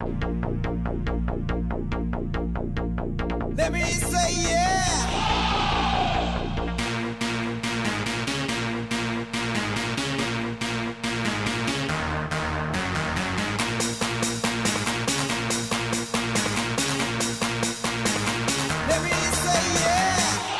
Let me say yeah. Let me say yeah.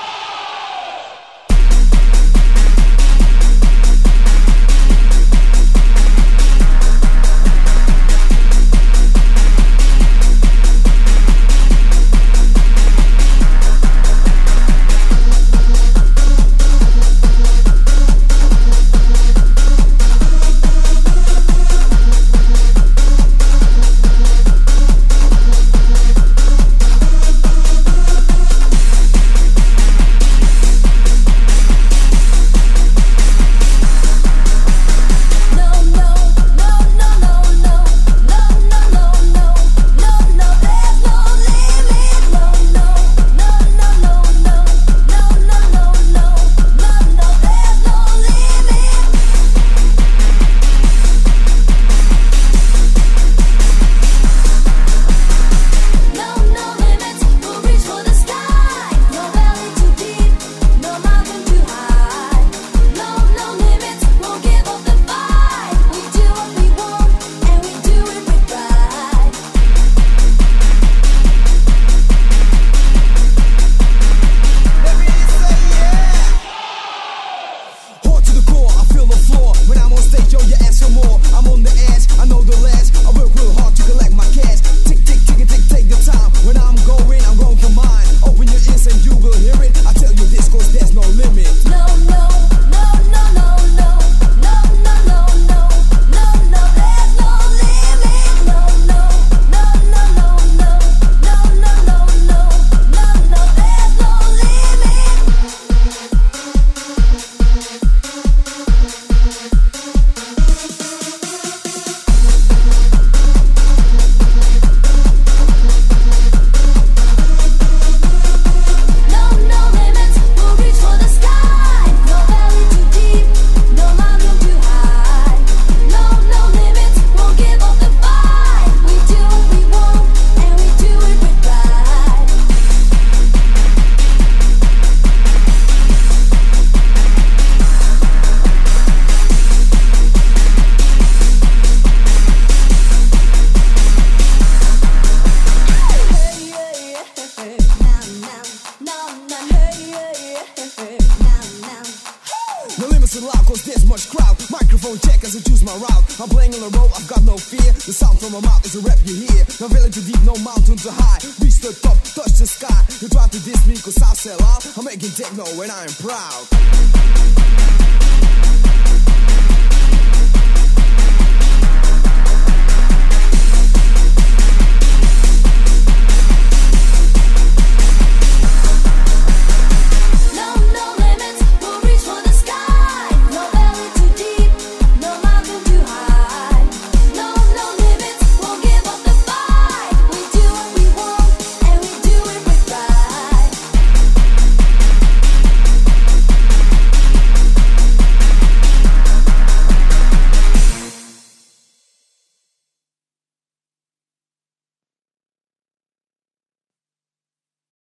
No limits allowed, cause there's much crowd. Microphone check as I choose my route. I'm playing on the road, I've got no fear. The sound from my mouth is a rap you hear. No valley too deep, no mountain too high. Reach the top, touch the sky. You try to diss me cause I sell out. I'm making techno when I am proud.